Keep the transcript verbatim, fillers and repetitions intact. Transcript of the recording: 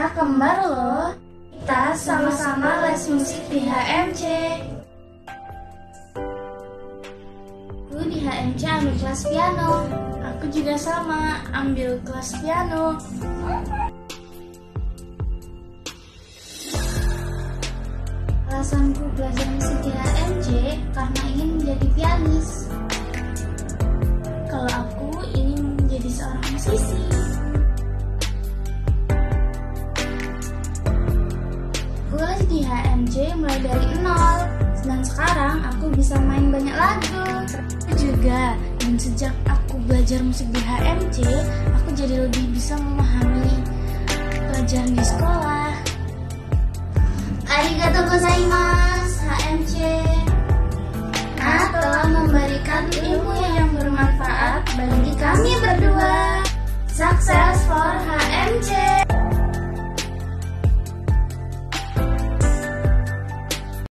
kembar loh. Kita sama-sama les musik di H M C. Aku di H M C ambil kelas piano. Aku juga sama, ambil kelas piano. Alasanku belajar musik di H M C karena ingin menjadi pianis. Kalau aku ingin menjadi seorang musisi. Aku les di H M C mulai dari nol, dan sekarang aku bisa main banyak lagu. Aku juga, dan sejak aku belajar musik di H M C, aku jadi lebih bisa memahami pelajaran di sekolah. Arigatou gozaimasu.